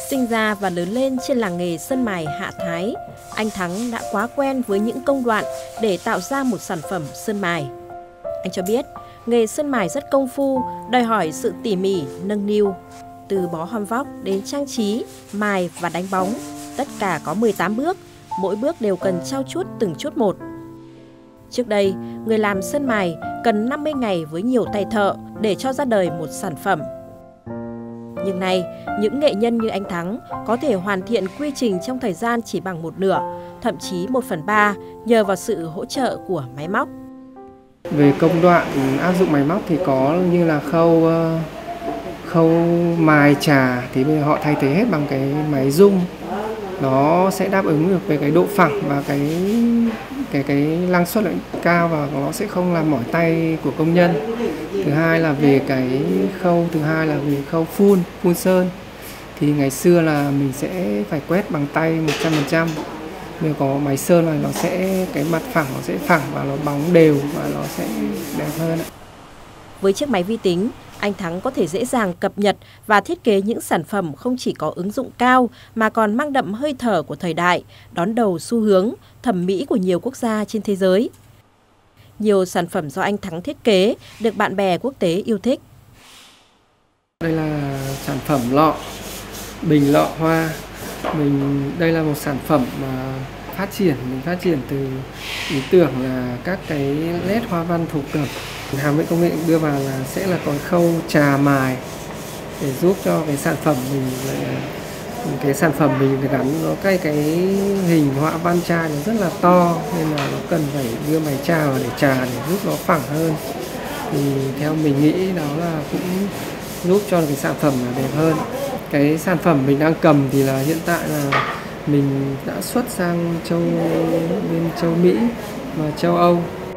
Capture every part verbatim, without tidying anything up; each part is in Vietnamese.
Sinh ra và lớn lên trên làng nghề sơn mài Hạ Thái, anh Thắng đã quá quen với những công đoạn để tạo ra một sản phẩm sơn mài. Anh cho biết, nghề sơn mài rất công phu, đòi hỏi sự tỉ mỉ, nâng niu. Từ bó hom vóc đến trang trí, mài và đánh bóng, tất cả có mười tám bước, mỗi bước đều cần trau chuốt từng chút một. Trước đây, người làm sơn mài cần năm mươi ngày với nhiều tay thợ để cho ra đời một sản phẩm. Nhưng nay, những nghệ nhân như anh Thắng có thể hoàn thiện quy trình trong thời gian chỉ bằng một nửa, thậm chí một phần ba nhờ vào sự hỗ trợ của máy móc. Về công đoạn áp dụng máy móc thì có như là khâu khâu mài trà thì bây giờ họ thay thế hết bằng cái máy rung. Nó sẽ đáp ứng được về cái độ phẳng và cái cái cái năng suất cao và nó sẽ không làm mỏi tay của công nhân. Thứ hai là về cái khâu thứ hai là về khâu phun phun sơn. Thì ngày xưa là mình sẽ phải quét bằng tay một trăm phần trăm. Nếu có máy sơn là nó sẽ cái mặt phẳng nó sẽ phẳng và nó bóng đều và nó sẽ đẹp hơn. Với chiếc máy vi tính, anh Thắng có thể dễ dàng cập nhật và thiết kế những sản phẩm không chỉ có ứng dụng cao mà còn mang đậm hơi thở của thời đại, đón đầu xu hướng, thẩm mỹ của nhiều quốc gia trên thế giới. Nhiều sản phẩm do anh Thắng thiết kế được bạn bè quốc tế yêu thích. Đây là sản phẩm lọ, bình lọ hoa. Mình đây là một sản phẩm mà phát triển, mình phát triển từ ý tưởng là các cái led hoa văn thổ cẩm. Hàm Viện Công nghệ đưa vào là sẽ là có khâu trà mài để giúp cho cái sản phẩm mình cái sản phẩm mình gắn nó cái cái hình họa văn chai nó rất là to nên là nó cần phải đưa máy trà vào để trà để giúp nó phẳng hơn. Thì theo mình nghĩ đó là cũng giúp cho cái sản phẩm là đẹp hơn. Cái sản phẩm mình đang cầm thì là hiện tại là mình đã xuất sang châu bên châu Mỹ và châu Âu.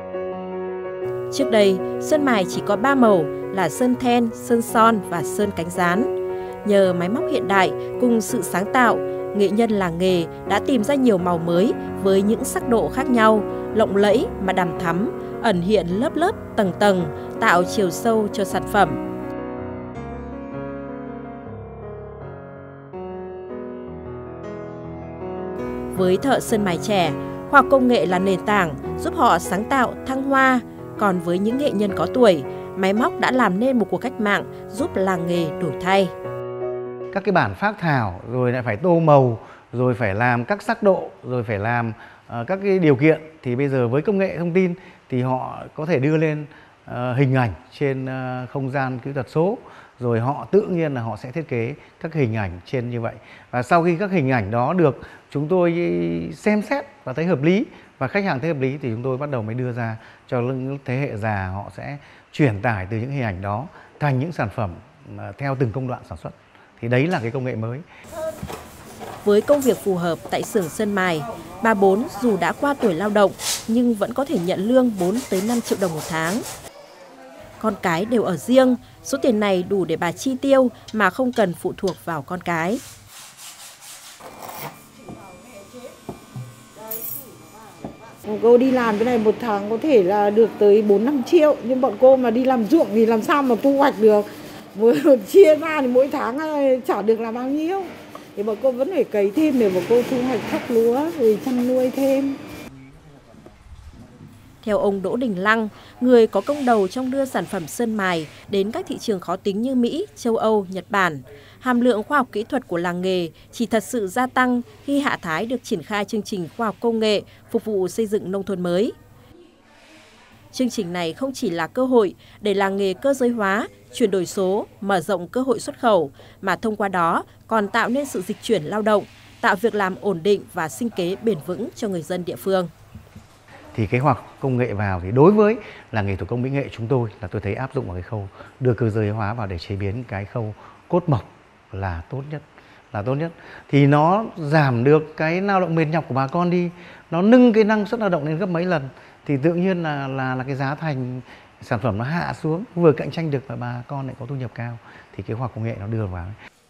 Trước đây, sơn mài chỉ có ba màu là sơn then, sơn son và sơn cánh gián. Nhờ máy móc hiện đại cùng sự sáng tạo, nghệ nhân làng nghề đã tìm ra nhiều màu mới với những sắc độ khác nhau, lộng lẫy mà đằm thắm, ẩn hiện lớp lớp tầng tầng, tạo chiều sâu cho sản phẩm. Với thợ sơn mài trẻ, khoa học công nghệ là nền tảng giúp họ sáng tạo, thăng hoa. Còn với những nghệ nhân có tuổi, máy móc đã làm nên một cuộc cách mạng giúp làng nghề đổi thay. Các cái bản phác thảo, rồi lại phải tô màu, rồi phải làm các sắc độ, rồi phải làm uh, các cái điều kiện. Thì bây giờ với công nghệ thông tin thì họ có thể đưa lên uh, hình ảnh trên uh, không gian kỹ thuật số. Rồi họ tự nhiên là họ sẽ thiết kế các hình ảnh trên như vậy. Và sau khi các hình ảnh đó được chúng tôi xem xét và thấy hợp lý và khách hàng thấy hợp lý thì chúng tôi bắt đầu mới đưa ra cho những thế hệ già, họ sẽ truyền tải từ những hình ảnh đó thành những sản phẩm theo từng công đoạn sản xuất. Thì đấy là cái công nghệ mới. Với công việc phù hợp tại xưởng sơn mài, bà Bốn dù đã qua tuổi lao động nhưng vẫn có thể nhận lương bốn tới năm triệu đồng một tháng. Con cái đều ở riêng, số tiền này đủ để bà chi tiêu mà không cần phụ thuộc vào con cái. Cô đi làm cái này một tháng có thể là được tới bốn năm triệu, nhưng bọn cô mà đi làm ruộng thì làm sao mà thu hoạch được. Vừa chia ra thì mỗi tháng chả được là bao nhiêu. Thì bọn cô vẫn phải cấy thêm để bọn cô thu hoạch thóc lúa rồi chăn nuôi thêm. Theo ông Đỗ Đình Lăng, người có công đầu trong đưa sản phẩm sơn mài đến các thị trường khó tính như Mỹ, châu Âu, Nhật Bản, hàm lượng khoa học kỹ thuật của làng nghề chỉ thật sự gia tăng khi Hạ Thái được triển khai chương trình khoa học công nghệ phục vụ xây dựng nông thôn mới. Chương trình này không chỉ là cơ hội để làng nghề cơ giới hóa, chuyển đổi số, mở rộng cơ hội xuất khẩu, mà thông qua đó còn tạo nên sự dịch chuyển lao động, tạo việc làm ổn định và sinh kế bền vững cho người dân địa phương. Thì cái khoa học công nghệ vào thì đối với làng nghề thủ công mỹ nghệ chúng tôi là tôi thấy áp dụng vào cái khâu đưa cơ giới hóa vào để chế biến cái khâu cốt mộc là tốt nhất, là tốt nhất. Thì nó giảm được cái lao động mệt nhọc của bà con đi, nó nâng cái năng suất lao động lên gấp mấy lần, thì tự nhiên là là là cái giá thành sản phẩm nó hạ xuống, vừa cạnh tranh được và bà con lại có thu nhập cao, thì cái khoa học công nghệ nó đưa vào.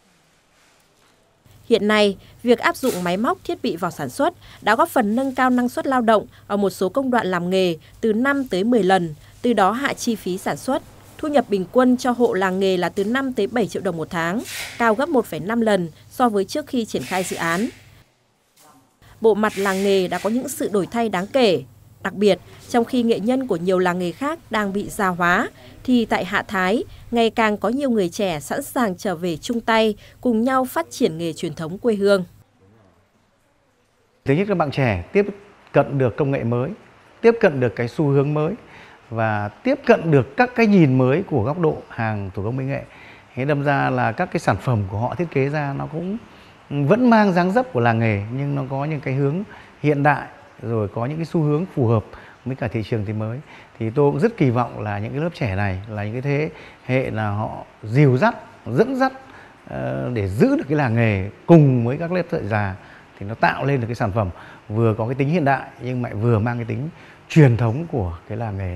Hiện nay, việc áp dụng máy móc thiết bị vào sản xuất đã góp phần nâng cao năng suất lao động ở một số công đoạn làm nghề từ năm tới mười lần, từ đó hạ chi phí sản xuất, thu nhập bình quân cho hộ làng nghề là từ năm tới bảy triệu đồng một tháng, cao gấp một phẩy năm lần so với trước khi triển khai dự án. Bộ mặt làng nghề đã có những sự đổi thay đáng kể. Đặc biệt, trong khi nghệ nhân của nhiều làng nghề khác đang bị già hóa, thì tại Hạ Thái, ngày càng có nhiều người trẻ sẵn sàng trở về chung tay, cùng nhau phát triển nghề truyền thống quê hương. Thứ nhất, các bạn trẻ tiếp cận được công nghệ mới, tiếp cận được cái xu hướng mới và tiếp cận được các cái nhìn mới của góc độ hàng thủ công mỹ nghệ. Thế đâm ra là các cái sản phẩm của họ thiết kế ra nó cũng vẫn mang dáng dấp của làng nghề, nhưng nó có những cái hướng hiện đại, rồi có những cái xu hướng phù hợp với cả thị trường thì mới. Thì tôi cũng rất kỳ vọng là những cái lớp trẻ này là những cái thế hệ là họ dìu dắt, dẫn dắt để giữ được cái làng nghề cùng với các lớp thợ già, thì nó tạo lên được cái sản phẩm vừa có cái tính hiện đại nhưng lại vừa mang cái tính truyền thống của cái làng nghề.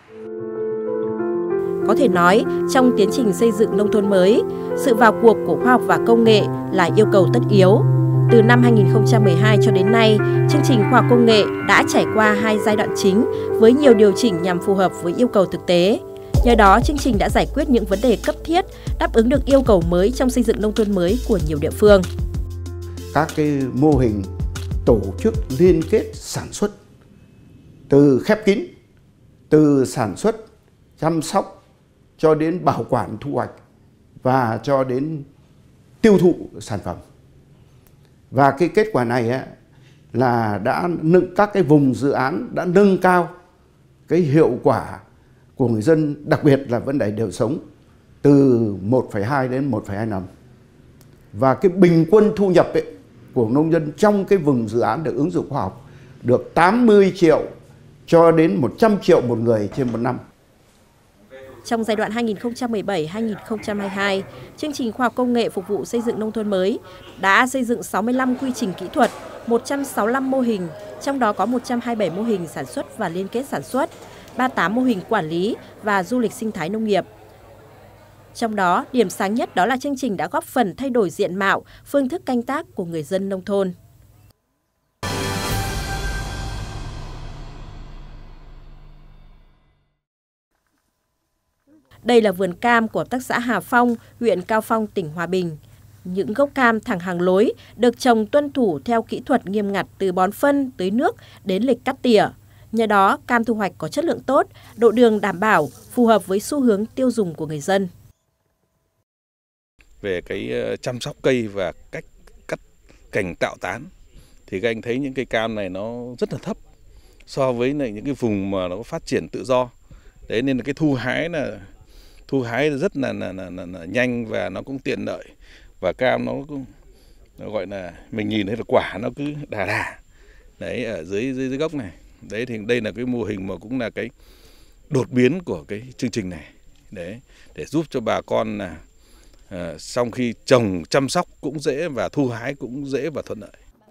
Có thể nói, trong tiến trình xây dựng nông thôn mới, sự vào cuộc của khoa học và công nghệ là yêu cầu tất yếu. Từ năm hai nghìn không trăm mười hai cho đến nay, chương trình khoa học công nghệ đã trải qua hai giai đoạn chính với nhiều điều chỉnh nhằm phù hợp với yêu cầu thực tế. Nhờ đó, chương trình đã giải quyết những vấn đề cấp thiết, đáp ứng được yêu cầu mới trong xây dựng nông thôn mới của nhiều địa phương. Các cái mô hình tổ chức liên kết sản xuất từ khép kín, từ sản xuất, chăm sóc cho đến bảo quản thu hoạch và cho đến tiêu thụ sản phẩm. Và cái kết quả này ấy, là đã nâng các cái vùng dự án đã nâng cao cái hiệu quả của người dân, đặc biệt là vấn đề đời sống từ một phẩy hai đến một phẩy hai năm. Và cái bình quân thu nhập ấy, của nông dân trong cái vùng dự án được ứng dụng khoa học được tám mươi triệu cho đến một trăm triệu một người trên một năm. Trong giai đoạn hai nghìn không trăm mười bảy đến hai nghìn không trăm hai mươi hai, chương trình khoa học công nghệ phục vụ xây dựng nông thôn mới đã xây dựng sáu mươi lăm quy trình kỹ thuật, một trăm sáu mươi lăm mô hình, trong đó có một trăm hai mươi bảy mô hình sản xuất và liên kết sản xuất, ba mươi tám mô hình quản lý và du lịch sinh thái nông nghiệp. Trong đó, điểm sáng nhất đó là chương trình đã góp phần thay đổi diện mạo, phương thức canh tác của người dân nông thôn. Đây là vườn cam của hợp tác xã Hà Phong, huyện Cao Phong, tỉnh Hòa Bình. Những gốc cam thẳng hàng lối được trồng tuân thủ theo kỹ thuật nghiêm ngặt từ bón phân, tưới nước đến lịch cắt tỉa. Nhờ đó, cam thu hoạch có chất lượng tốt, độ đường đảm bảo, phù hợp với xu hướng tiêu dùng của người dân. Về cái chăm sóc cây và cách cắt cành tạo tán thì các anh thấy những cây cam này nó rất là thấp so với những cái vùng mà nó phát triển tự do. Đấy nên là cái thu hái là thu hái rất là, là, là, là, là nhanh và nó cũng tiện lợi, và cam nó cũng nó gọi là mình nhìn thấy là quả nó cứ đà đà đấy ở dưới dưới dưới gốc này. Đấy thì đây là cái mô hình mà cũng là cái đột biến của cái chương trình này đấy, để giúp cho bà con là à, sau khi trồng chăm sóc cũng dễ và thu hái cũng dễ và thuận lợi.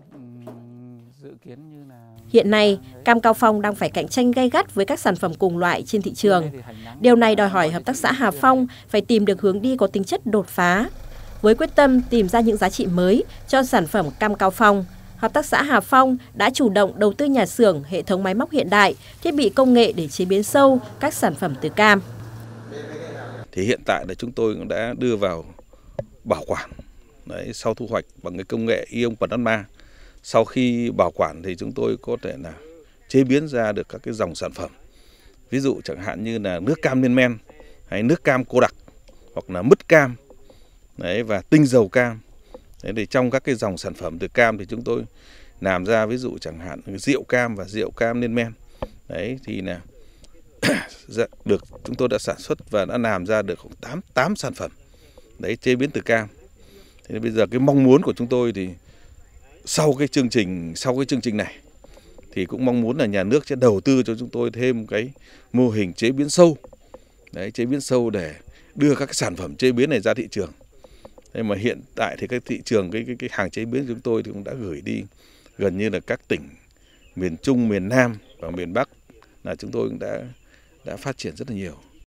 Hiện nay, cam Cao Phong đang phải cạnh tranh gay gắt với các sản phẩm cùng loại trên thị trường. Điều này đòi hỏi hợp tác xã Hà Phong phải tìm được hướng đi có tính chất đột phá. Với quyết tâm tìm ra những giá trị mới cho sản phẩm cam Cao Phong, hợp tác xã Hà Phong đã chủ động đầu tư nhà xưởng, hệ thống máy móc hiện đại, thiết bị công nghệ để chế biến sâu các sản phẩm từ cam. Thì hiện tại là chúng tôi cũng đã đưa vào bảo quản đấy, sau thu hoạch bằng cái công nghệ ion plasma. Sau khi bảo quản thì chúng tôi có thể là chế biến ra được các cái dòng sản phẩm. Ví dụ chẳng hạn như là nước cam lên men, hay nước cam cô đặc, hoặc là mứt cam đấy, và tinh dầu cam. Đấy, thì trong các cái dòng sản phẩm từ cam thì chúng tôi làm ra ví dụ chẳng hạn rượu cam và rượu cam lên men. Đấy thì là được chúng tôi đã sản xuất và đã làm ra được khoảng tám, tám sản phẩm đấy chế biến từ cam. Thế bây giờ cái mong muốn của chúng tôi thì sau cái chương trình sau cái chương trình này thì cũng mong muốn là nhà nước sẽ đầu tư cho chúng tôi thêm cái mô hình chế biến sâu. Đấy, chế biến sâu để đưa các cái sản phẩm chế biến này ra thị trường. Thế mà hiện tại thì cái thị trường cái cái, cái hàng chế biến của chúng tôi thì cũng đã gửi đi gần như là các tỉnh miền Trung, miền Nam và miền Bắc là chúng tôi cũng đã đã phát triển rất là nhiều.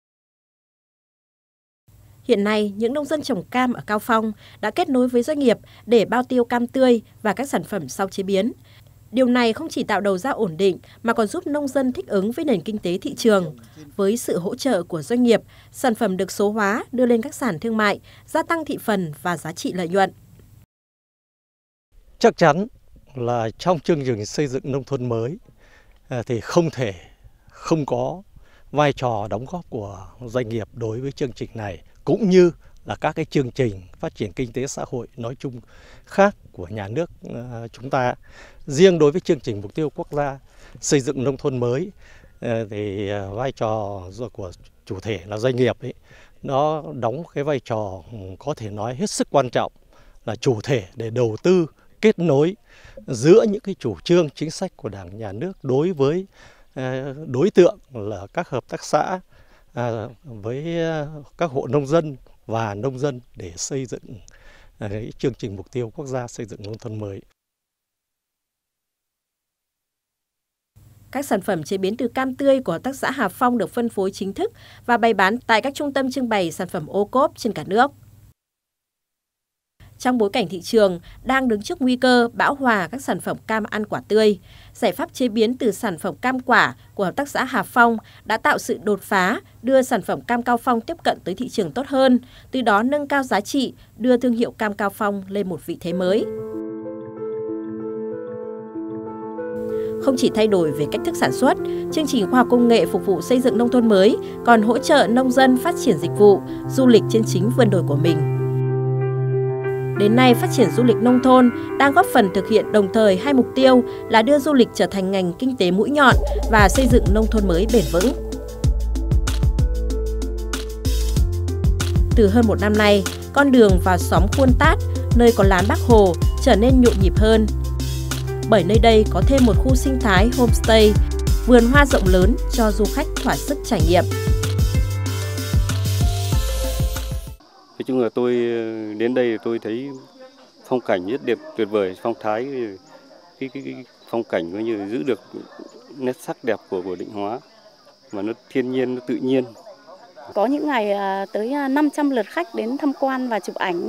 Hiện nay, những nông dân trồng cam ở Cao Phong đã kết nối với doanh nghiệp để bao tiêu cam tươi và các sản phẩm sau chế biến. Điều này không chỉ tạo đầu ra ổn định mà còn giúp nông dân thích ứng với nền kinh tế thị trường. Với sự hỗ trợ của doanh nghiệp, sản phẩm được số hóa đưa lên các sàn thương mại, gia tăng thị phần và giá trị lợi nhuận. Chắc chắn là trong chương trình xây dựng nông thôn mới thì không thể không có vai trò đóng góp của doanh nghiệp đối với chương trình này, cũng như là các cái chương trình phát triển kinh tế xã hội nói chung khác của nhà nước chúng ta. Riêng đối với chương trình mục tiêu quốc gia xây dựng nông thôn mới thì vai trò của chủ thể là doanh nghiệp ấy, nó đóng cái vai trò có thể nói hết sức quan trọng, là chủ thể để đầu tư kết nối giữa những cái chủ trương chính sách của Đảng, Nhà nước đối với đối tượng là các hợp tác xã, với các hộ nông dân và nông dân để xây dựng chương trình mục tiêu quốc gia xây dựng nông thôn mới. Các sản phẩm chế biến từ cam tươi của Hợp tác xã Hà Phong được phân phối chính thức và bày bán tại các trung tâm trưng bày sản phẩm ô cốp trên cả nước. Trong bối cảnh thị trường đang đứng trước nguy cơ bão hòa các sản phẩm cam ăn quả tươi, giải pháp chế biến từ sản phẩm cam quả của Hợp tác xã Hà Phong đã tạo sự đột phá, đưa sản phẩm cam Cao Phong tiếp cận tới thị trường tốt hơn, từ đó nâng cao giá trị, đưa thương hiệu cam Cao Phong lên một vị thế mới. Không chỉ thay đổi về cách thức sản xuất, chương trình khoa học công nghệ phục vụ xây dựng nông thôn mới còn hỗ trợ nông dân phát triển dịch vụ, du lịch trên chính vườn đồi của mình. Đến nay, phát triển du lịch nông thôn đang góp phần thực hiện đồng thời hai mục tiêu là đưa du lịch trở thành ngành kinh tế mũi nhọn và xây dựng nông thôn mới bền vững. Từ hơn một năm nay, con đường vào xóm Khuôn Tát, nơi có lán Bác Hồ, trở nên nhộn nhịp hơn. Bởi nơi đây có thêm một khu sinh thái homestay, vườn hoa rộng lớn cho du khách thỏa sức trải nghiệm. Nói chung là tôi đến đây tôi thấy phong cảnh rất đẹp, tuyệt vời, phong thái, cái, cái, cái phong cảnh coi như giữ được nét sắc đẹp của, của Định Hóa, mà nó thiên nhiên, nó tự nhiên. Có những ngày tới năm trăm lượt khách đến tham quan và chụp ảnh.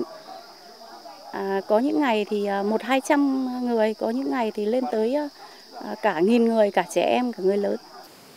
À, có những ngày thì một hai trăm người, có những ngày thì lên tới cả nghìn người, cả trẻ em, cả người lớn.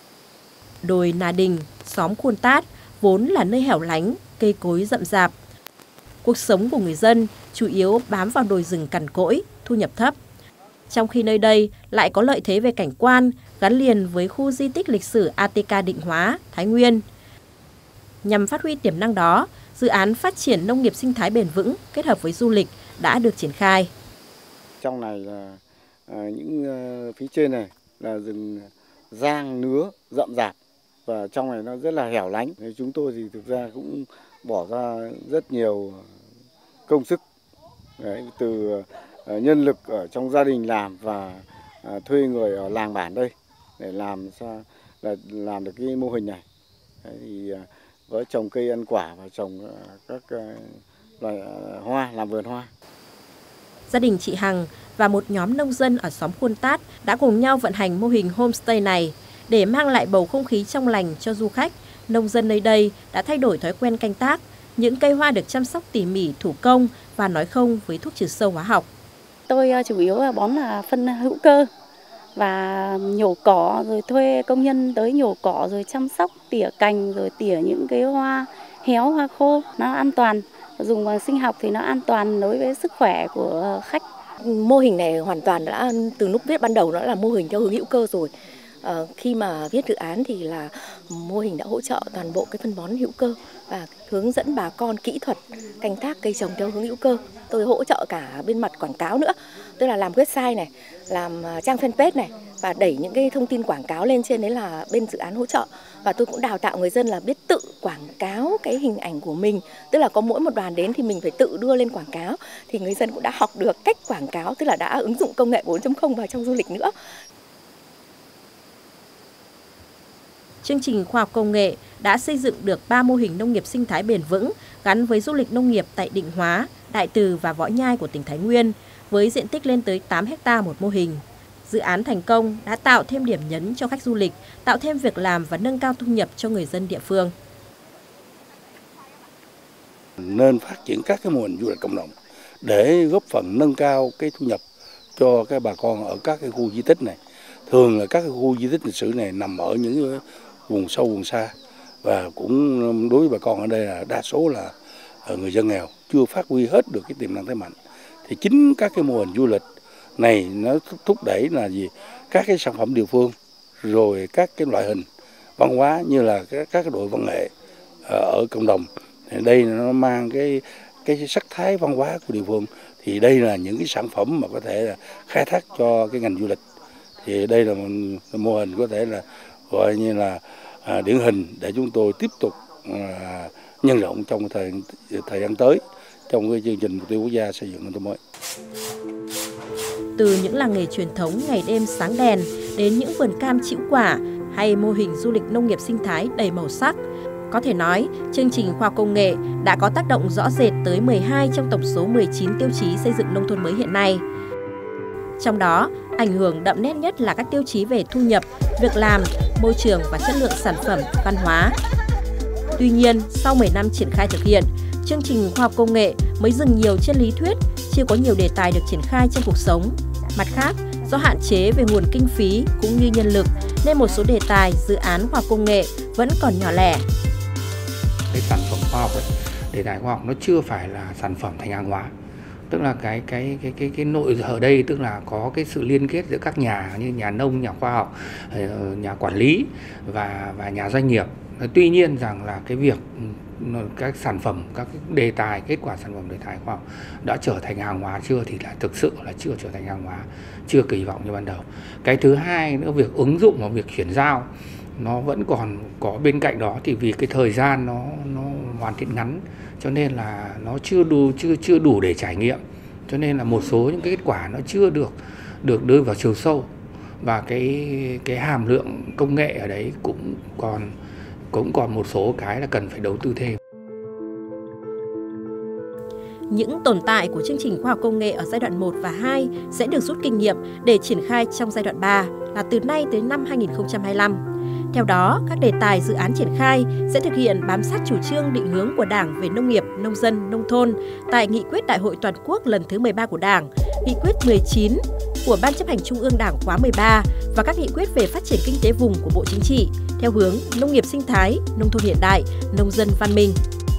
Đồi Nà Đình, xóm Khuôn Tát vốn là nơi hẻo lánh, cây cối rậm rạp. Cuộc sống của người dân chủ yếu bám vào đồi rừng cằn cỗi, thu nhập thấp. Trong khi nơi đây lại có lợi thế về cảnh quan gắn liền với khu di tích lịch sử a tê ca Định Hóa, Thái Nguyên. Nhằm phát huy tiềm năng đó, dự án phát triển nông nghiệp sinh thái bền vững kết hợp với du lịch đã được triển khai. Trong này là à, những uh, phía trên này là rừng giang nứa rậm rạp và trong này nó rất là hẻo lánh. Chúng tôi thì thực ra cũng bỏ ra rất nhiều công sức đấy, từ uh, nhân lực ở trong gia đình làm và uh, thuê người ở làng bản đây để làm sao là làm được cái mô hình này. Đấy, thì uh, với trồng cây ăn quả và trồng uh, các uh, loài uh, hoa, làm vườn hoa. Gia đình chị Hằng và một nhóm nông dân ở xóm Khuôn Tát đã cùng nhau vận hành mô hình homestay này để mang lại bầu không khí trong lành cho du khách. Nông dân nơi đây đã thay đổi thói quen canh tác, những cây hoa được chăm sóc tỉ mỉ thủ công và nói không với thuốc trừ sâu hóa học. Tôi chủ yếu là bón là phân hữu cơ và nhổ cỏ, rồi thuê công nhân tới nhổ cỏ, rồi chăm sóc tỉa cành, rồi tỉa những cái hoa héo, hoa khô. Nó an toàn, dùng bằng sinh học thì nó an toàn đối với sức khỏe của khách. Mô hình này hoàn toàn đã từ lúc viết ban đầu nó là mô hình theo hướng hữu cơ rồi. À, khi mà viết dự án thì là mô hình đã hỗ trợ toàn bộ cái phân bón hữu cơ và hướng dẫn bà con kỹ thuật canh tác cây trồng theo hướng hữu cơ. Tôi hỗ trợ cả bên mặt quảng cáo nữa, tức là làm website này, làm trang fanpage này và đẩy những cái thông tin quảng cáo lên trên, đấy là bên dự án hỗ trợ. Và tôi cũng đào tạo người dân là biết tự quảng cáo cái hình ảnh của mình, tức là có mỗi một đoàn đến thì mình phải tự đưa lên quảng cáo, thì người dân cũng đã học được cách quảng cáo, tức là đã ứng dụng công nghệ bốn chấm không vào trong du lịch nữa. Chương trình khoa học công nghệ đã xây dựng được ba mô hình nông nghiệp sinh thái bền vững gắn với du lịch nông nghiệp tại Định Hóa, Đại Từ và Võ Nhai của tỉnh Thái Nguyên, với diện tích lên tới tám héc ta một mô hình. Dự án thành công đã tạo thêm điểm nhấn cho khách du lịch, tạo thêm việc làm và nâng cao thu nhập cho người dân địa phương. Nên phát triển các cái mô hình du lịch cộng đồng để góp phần nâng cao cái thu nhập cho các bà con ở các cái khu di tích này. Thường là các cái khu di tích lịch sử này nằm ở những vùng sâu vùng xa, và cũng đối với bà con ở đây là đa số là người dân nghèo, chưa phát huy hết được cái tiềm năng thế mạnh. Thì chính các cái mô hình du lịch này nó thúc đẩy là gì? Các cái sản phẩm địa phương, rồi các cái loại hình văn hóa như là các các cái đội văn nghệ ở cộng đồng. Thì đây nó mang cái cái sắc thái văn hóa của địa phương. Thì đây là những cái sản phẩm mà có thể là khai thác cho cái ngành du lịch. Thì đây là một mô hình có thể là gọi như là à, điển hình để chúng tôi tiếp tục à, nhân rộng trong thời thời gian tới trong cái chương trình mục tiêu quốc gia xây dựng nông thôn mới. Từ những làng nghề truyền thống ngày đêm sáng đèn đến những vườn cam trĩu quả hay mô hình du lịch nông nghiệp sinh thái đầy màu sắc, có thể nói chương trình khoa học công nghệ đã có tác động rõ rệt tới mười hai trong tổng số mười chín tiêu chí xây dựng nông thôn mới hiện nay. Trong đó, ảnh hưởng đậm nét nhất là các tiêu chí về thu nhập, việc làm, môi trường và chất lượng sản phẩm, văn hóa. Tuy nhiên, sau mười năm triển khai thực hiện, chương trình khoa học công nghệ mới dừng nhiều trên lý thuyết, chưa có nhiều đề tài được triển khai trong cuộc sống. Mặt khác, do hạn chế về nguồn kinh phí cũng như nhân lực, nên một số đề tài, dự án khoa học công nghệ vẫn còn nhỏ lẻ. Cái sản phẩm khoa học ấy, đề tài khoa học nó chưa phải là sản phẩm thành hàng hóa. Tức là cái cái cái cái cái nội ở đây tức là có cái sự liên kết giữa các nhà như nhà nông, nhà khoa học, nhà quản lý và và nhà doanh nghiệp. Tuy nhiên rằng là cái việc các sản phẩm, các cái đề tài, kết quả sản phẩm đề tài khoa học đã trở thành hàng hóa chưa thì là thực sự là chưa trở thành hàng hóa, chưa kỳ vọng như ban đầu. Cái thứ hai nữa, việc ứng dụng và việc chuyển giao nó vẫn còn có. Bên cạnh đó thì vì cái thời gian nó nó hoàn thiện ngắn, cho nên là nó chưa đủ chưa chưa đủ để trải nghiệm, cho nên là một số những cái kết quả nó chưa được được đưa vào chiều sâu, và cái cái hàm lượng công nghệ ở đấy cũng còn cũng còn một số cái là cần phải đầu tư thêm. Những tồn tại của chương trình khoa học công nghệ ở giai đoạn một và hai sẽ được rút kinh nghiệm để triển khai trong giai đoạn ba là từ nay tới năm hai nghìn không trăm hai mươi lăm. Theo đó, các đề tài dự án triển khai sẽ thực hiện bám sát chủ trương định hướng của Đảng về nông nghiệp, nông dân, nông thôn tại Nghị quyết Đại hội Toàn quốc lần thứ mười ba của Đảng, Nghị quyết mười chín của Ban chấp hành Trung ương Đảng khóa mười ba và các nghị quyết về phát triển kinh tế vùng của Bộ Chính trị theo hướng nông nghiệp sinh thái, nông thôn hiện đại, nông dân văn minh.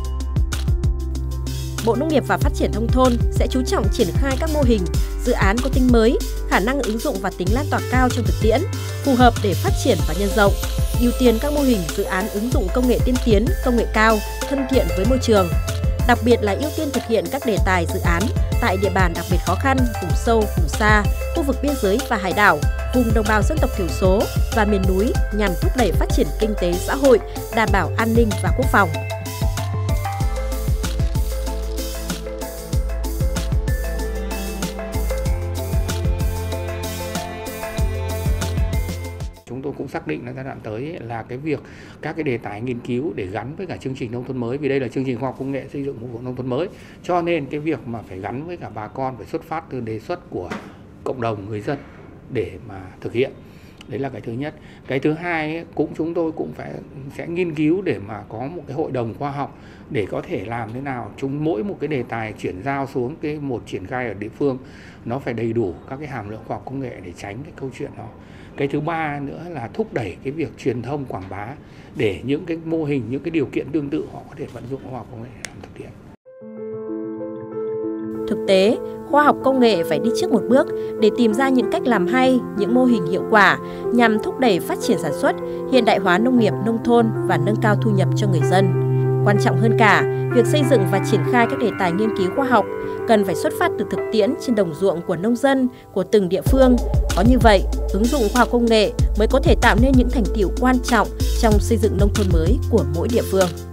Bộ Nông nghiệp và Phát triển Nông thôn sẽ chú trọng triển khai các mô hình, dự án có tính mới, khả năng ứng dụng và tính lan tỏa cao trong thực tiễn, phù hợp để phát triển và nhân rộng, ưu tiên các mô hình dự án ứng dụng công nghệ tiên tiến, công nghệ cao, thân thiện với môi trường. Đặc biệt là ưu tiên thực hiện các đề tài dự án tại địa bàn đặc biệt khó khăn, vùng sâu, vùng xa, khu vực biên giới và hải đảo, vùng đồng bào dân tộc thiểu số và miền núi nhằm thúc đẩy phát triển kinh tế xã hội, đảm bảo an ninh và quốc phòng. Chúng tôi cũng xác định là giai đoạn tới là cái việc các cái đề tài nghiên cứu để gắn với cả chương trình nông thôn mới, vì đây là chương trình khoa học công nghệ xây dựng một vùng nông thôn mới, cho nên cái việc mà phải gắn với cả bà con phải xuất phát từ đề xuất của cộng đồng người dân để mà thực hiện. Đấy là cái thứ nhất. Cái thứ hai ấy, cũng chúng tôi cũng phải sẽ nghiên cứu để mà có một cái hội đồng khoa học để có thể làm thế nào chúng mỗi một cái đề tài chuyển giao xuống cái một triển khai ở địa phương nó phải đầy đủ các cái hàm lượng khoa học công nghệ để tránh cái câu chuyện đó. Cái thứ ba nữa là thúc đẩy cái việc truyền thông quảng bá để những cái mô hình, những cái điều kiện tương tự họ có thể vận dụng khoa học công nghệ để làm thực tiễn. Thực tế, khoa học công nghệ phải đi trước một bước để tìm ra những cách làm hay, những mô hình hiệu quả nhằm thúc đẩy phát triển sản xuất, hiện đại hóa nông nghiệp, nông thôn và nâng cao thu nhập cho người dân. Quan trọng hơn cả, việc xây dựng và triển khai các đề tài nghiên cứu khoa học cần phải xuất phát từ thực tiễn trên đồng ruộng của nông dân, của từng địa phương. Có như vậy, ứng dụng khoa học công nghệ mới có thể tạo nên những thành tựu quan trọng trong xây dựng nông thôn mới của mỗi địa phương.